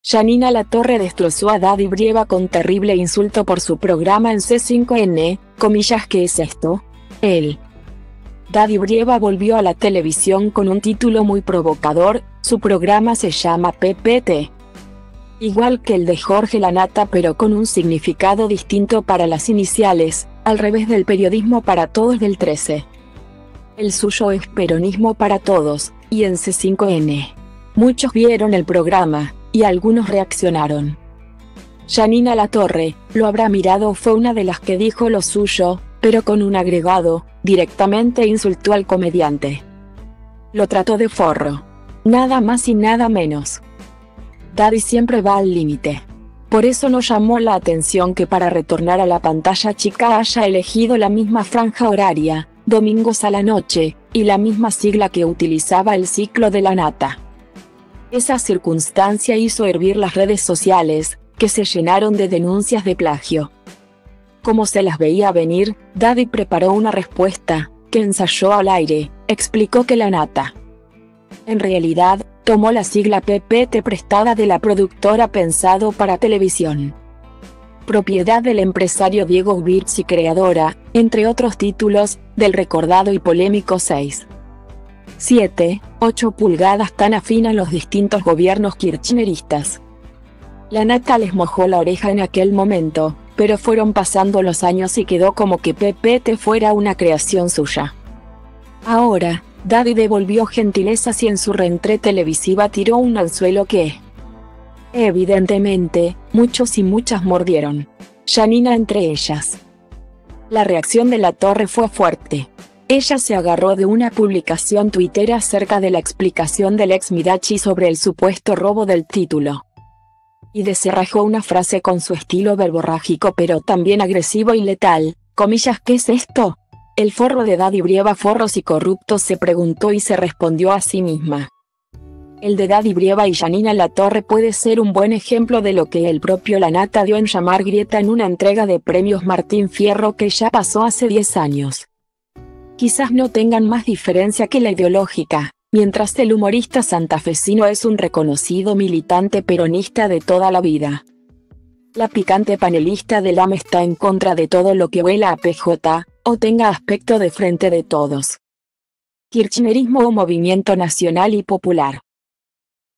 Janina Latorre destrozó a Daddy Brieva con terrible insulto por su programa en C5N, comillas. ¿Qué es esto? Daddy Brieva volvió a la televisión con un título muy provocador, su programa se llama PPT. Igual que el de Jorge Lanata, pero con un significado distinto para las iniciales, al revés del periodismo para todos del 13. El suyo es peronismo para todos, y en C5N. Muchos vieron el programa, y algunos reaccionaron. Janina Latorre, lo habrá mirado, fue una de las que dijo lo suyo, pero con un agregado, directamente insultó al comediante. Lo trató de forro. Nada más y nada menos. Daddy siempre va al límite. Por eso nos llamó la atención que para retornar a la pantalla chica haya elegido la misma franja horaria, domingos a la noche, y la misma sigla que utilizaba el ciclo de la nata. Esa circunstancia hizo hervir las redes sociales, que se llenaron de denuncias de plagio. Como se las veía venir, Daddy preparó una respuesta, que ensayó al aire, explicó que la nata, en realidad, tomó la sigla PPT prestada de la productora Pensado para Televisión, propiedad del empresario Diego Birch y creadora, entre otros títulos, del recordado y polémico 6, 7, 8 pulgadas tan afín a los distintos gobiernos kirchneristas. La nata les mojó la oreja en aquel momento, pero fueron pasando los años y quedó como que PPT fuera una creación suya. Ahora, Daddy devolvió gentilezas y en su reentré televisiva tiró un anzuelo que, evidentemente, muchos y muchas mordieron. Janina entre ellas. La reacción de Latorre fue fuerte. Ella se agarró de una publicación tuitera acerca de la explicación del ex Midachi sobre el supuesto robo del título. Y descerrajó una frase con su estilo verborrágico pero también agresivo y letal, comillas. ¿Qué es esto? El forro de Daddy Brieva, forros y corruptos, se preguntó y se respondió a sí misma. El de Daddy Brieva y Janina Latorre puede ser un buen ejemplo de lo que el propio Lanata dio en llamar grieta en una entrega de premios Martín Fierro que ya pasó hace 10 años. Quizás no tengan más diferencia que la ideológica, mientras el humorista santafesino es un reconocido militante peronista de toda la vida. La picante panelista del AM está en contra de todo lo que huela a PJ, o tenga aspecto de frente de todos. Kirchnerismo o movimiento nacional y popular.